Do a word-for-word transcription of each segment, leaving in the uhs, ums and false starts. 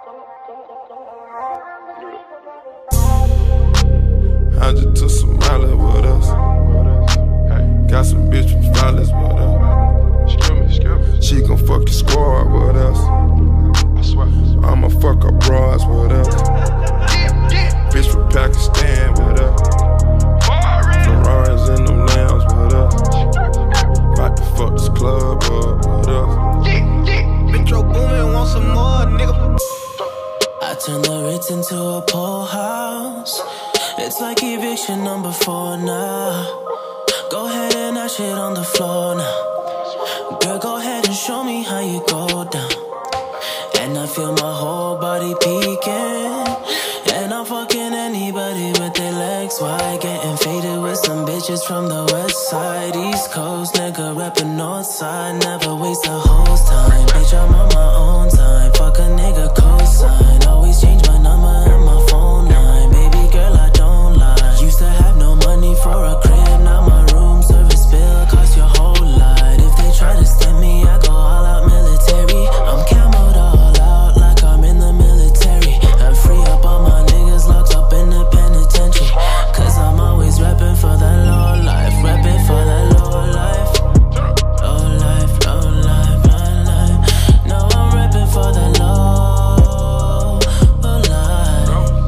I just took some mileage with us. Got some bitch from Flawless with us. She gon' fuck your squad with us. I'ma fuck her bras with us. Bitch from Pakistan with us. Ferraris in them lambs with us. About to fuck this club up with us. Metro Boomin, want some more, nigga. I turn the Ritz into a pool house. It's like eviction number four now. Go ahead and dash it on the floor now. Girl, go ahead and show me how you go down. And I feel my whole body peeking. And I'm fucking anybody with their legs wide. Getting faded with some bitches from the west side. East Coast, nigga reppin' north side. Never waste a hoe's time. Bitch, I'm on my own time. Fuck a nigga cosign. Always change my number and my phone line. Baby girl, I don't lie. Used to have no money for a crib. Now my room service bill cost your whole lot. If they try to stem me, I go all out military. I'm camoed all out like I'm in the military. I'm free up all my niggas locked up in the penitentiary. Cause I'm always reppin' for that low life. Reppin' for that low life. Low life, low life, low life. No, I'm reppin' for that low, low life.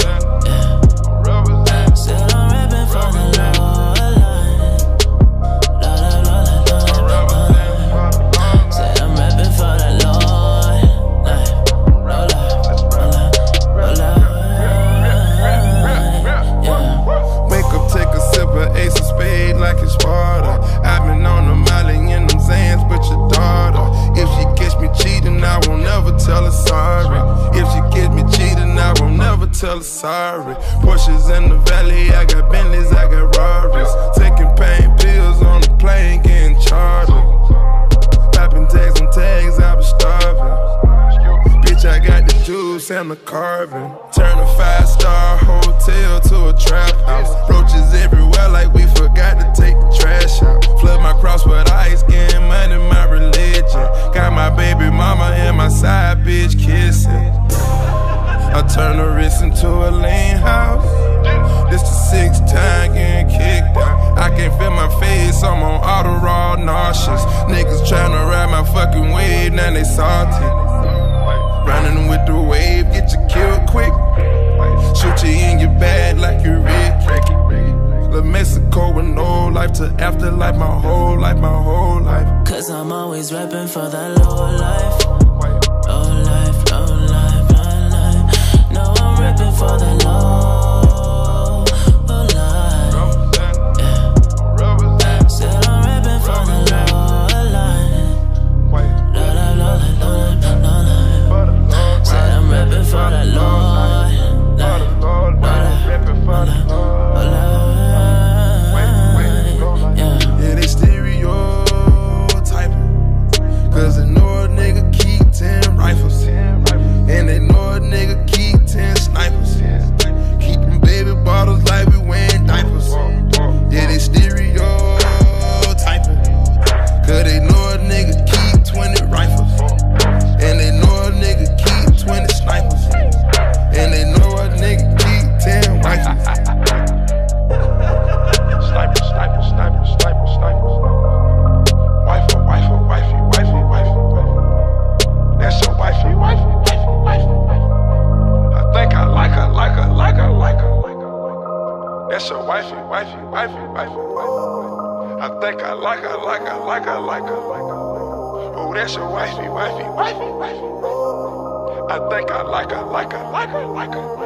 Yeah. Said I'm reppin' for the low life. Low life, low life, low life. Said I'm reppin' for the low life. Low life, low life, low life. Yeah. Wake up, take a sip of Ace of Spade like it's Sparta. I've been on the molly in them Zans, but your daughter. If she catch me cheating, I won't never tell her sorry. If she catch me cheating, I won't never tell her sorry. Porsches in the valley, I got Bentleys, I got Rarries. Taking pain pills on the plane, getting chartered. Popping tags on tags, I was starving. Bitch, I got the juice and the carving. Turn a five-star hotel to a trap house. Roaches everywhere like we forgot to take the trash out. Flood my cross with ice, getting money, my religion. Got my baby mama and my side bitch kissing. I turn the wrist into a lean house. This the sixth time getting kicked out. I can't feel my face, I'm on Adderall, nauseous. Niggas tryna ride my fucking wave, now they salty. Running with the wave, get you killed quick. Shoot you in your bag like you're Rick. La Mexico with no life to afterlife, my whole life, my whole life. Cause I'm always reppin' for that low life. Low life, low life, low life. No, I'm reppin' for that low, low life. Yeah. Said I'm reppin' for the low life. Low life, low life, low life, low life. Said I'm reppin' for that low life. Low life, low life, low life. Yeah, they stereotyping. Cause they know a nigga keep ten rifles. And they know a nigga keep ten snipers. Keeping baby bottles like we wearing diapers. Yeah, they stereotyping. Cause they know a nigga keep twenty rifles. And they know a nigga keep twenty snipers. And they know a nigga keep ten rifles. Sniper, sniper, sniper, sniper, sniper. Wifey, wifey, wifey, wifey, wifey, wifey. That's your wifey, wifey, wifey, wifey, wifey. I think I like her, like her, like her, like her, like her. That's your wifey, wifey, wifey, wifey, wifey. I think I like her, like her, like her, like her, like her. Oh, that's your wifey, wifey, wifey, wifey, wifey. I think I like her, like her, like her, like her.